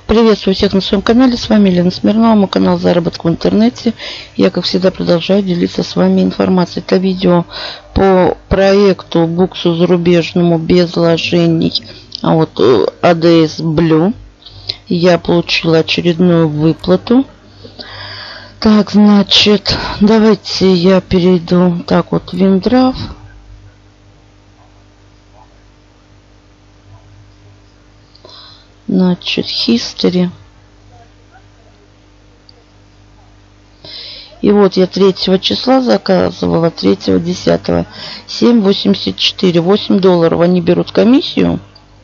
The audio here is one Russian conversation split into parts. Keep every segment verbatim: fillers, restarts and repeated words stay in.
Приветствую всех на своем канале. С вами Елена Смирнова, мой канал «Заработок в интернете». Я, как всегда, продолжаю делиться с вами информацией. Это видео по проекту буксу зарубежному без вложений. А вот эй ди эс Blue. Я получила очередную выплату. Так, значит, давайте я перейду. Так, вот Виндраф. Значит, History. И вот я третьего числа заказывала, третьего десятого, семь восемьдесят четыре, восемь долларов они берут комиссию.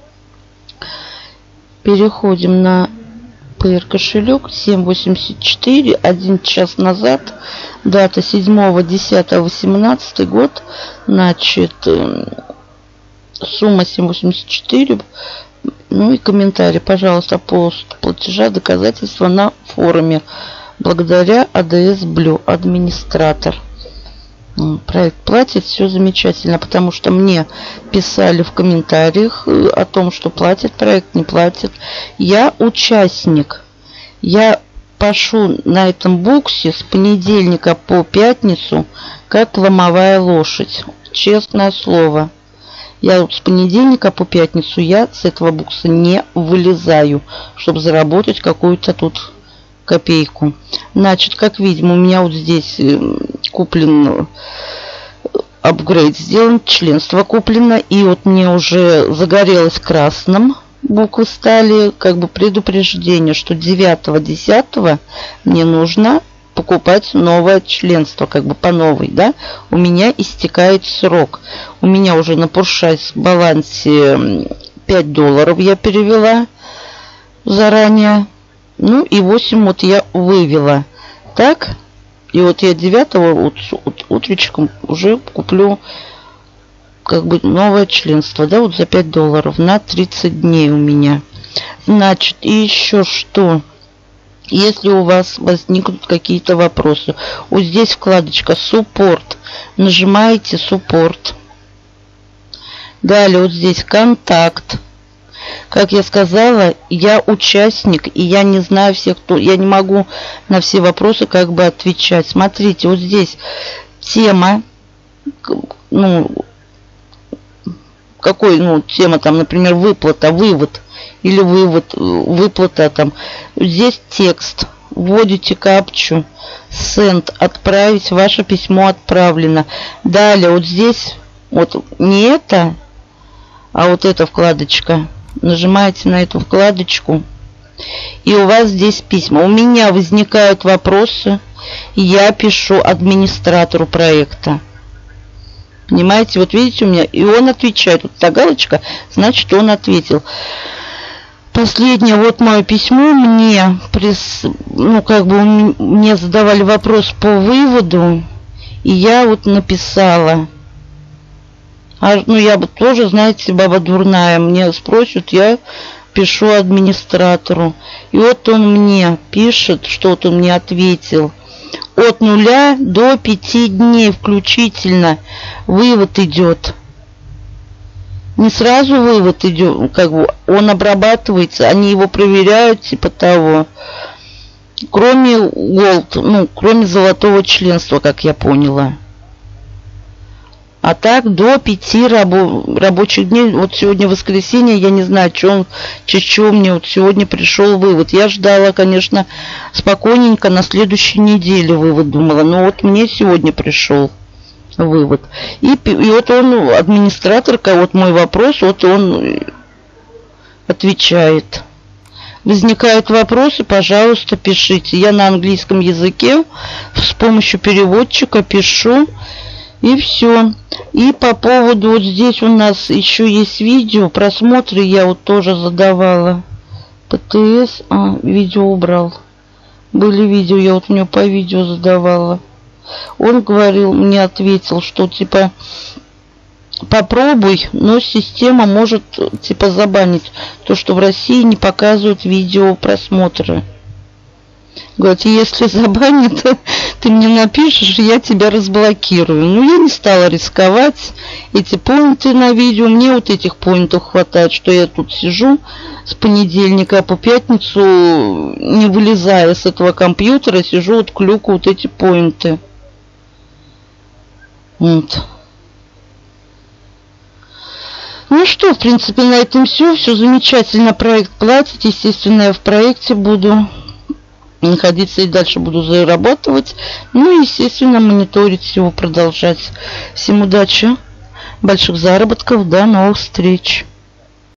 Переходим на Payer кошелек, семь восемьдесят четыре, один час назад, дата седьмого десятого восемнадцатый год, значит, сумма семь восемьдесят четыре. Ну и комментарий, пожалуйста, пост платежа, доказательства на форуме. Благодаря эй ди эс Blue, администратор. Проект платит, все замечательно, потому что мне писали в комментариях о том, что платит проект, не платит. Я участник. Я пашу на этом буксе с понедельника по пятницу, как ломовая лошадь. Честное слово. Я вот с понедельника по пятницу я с этого букса не вылезаю, чтобы заработать какую-то тут копейку. Значит, как видим, у меня вот здесь куплен апгрейд сделан, членство куплено. И вот мне уже загорелось красным. Буквы стали как бы предупреждение, что девятого десятого мне нужно покупать новое членство, как бы по новой, да, у меня истекает срок. У меня уже на Пуршайс балансе пять долларов я перевела заранее. Ну и восемь вот я вывела. Так, и вот я девятого вот, вот, утречком уже куплю как бы новое членство, да, вот за пять долларов на тридцать дней у меня. Значит, и еще что? Если у вас возникнут какие-то вопросы, вот здесь вкладочка «Суппорт». Нажимаете «Суппорт». Далее вот здесь «Контакт». Как я сказала, я участник, и я не знаю всех, кто... Я не могу на все вопросы как бы отвечать. Смотрите, вот здесь тема. Ну, какой, ну, тема там, например, выплата, вывод. Или вывод, выплата там. Здесь текст. Вводите капчу. Send. Отправить. Ваше письмо отправлено. Далее вот здесь. Вот не это, а вот эта вкладочка. Нажимаете на эту вкладочку. И у вас здесь письма. У меня возникают вопросы. Я пишу администратору проекта. Понимаете? Вот видите у меня. И он отвечает. Вот эта галочка. Значит, он ответил. Последнее вот мое письмо мне, прис, ну как бы мне задавали вопрос по выводу, и я вот написала. А, ну я бы тоже, знаете, баба дурная, мне спросят, я пишу администратору. И вот он мне пишет, что вот он мне ответил. От нуля до пяти дней включительно вывод идет. Не сразу вывод идет, как бы он обрабатывается, они его проверяют, типа того. Кроме Gold, ну, кроме золотого членства, как я поняла. А так до пяти рабо рабочих дней. Вот сегодня воскресенье, я не знаю, что он, через чего мне вот сегодня пришел вывод. Я ждала, конечно, спокойненько на следующей неделе вывод, думала. Но вот мне сегодня пришел вывод. И, и вот он, администратор, вот мой вопрос, вот он отвечает. Возникают вопросы, пожалуйста, пишите. Я на английском языке с помощью переводчика пишу. И все. И по поводу, вот здесь у нас еще есть видео, просмотры я вот тоже задавала. ПТС, а, видео убрал. Были видео, я вот у него по видео задавала. Он говорил, мне ответил, что типа попробуй, но система может типа забанить то, что в России не показывают видео просмотры. Говорит, если забанит, ты мне напишешь, я тебя разблокирую. Ну, я не стала рисковать. Эти поинты на видео, мне вот этих поинтов хватает, что я тут сижу с понедельника, а по пятницу, не вылезая с этого компьютера, сижу, вот клюку вот эти поинты. Вот. Ну что, в принципе, на этом все. Все замечательно. Проект платит. Естественно, я в проекте буду находиться и дальше буду зарабатывать. Ну и, естественно, мониторить его, продолжать. Всем удачи, больших заработков, до новых встреч.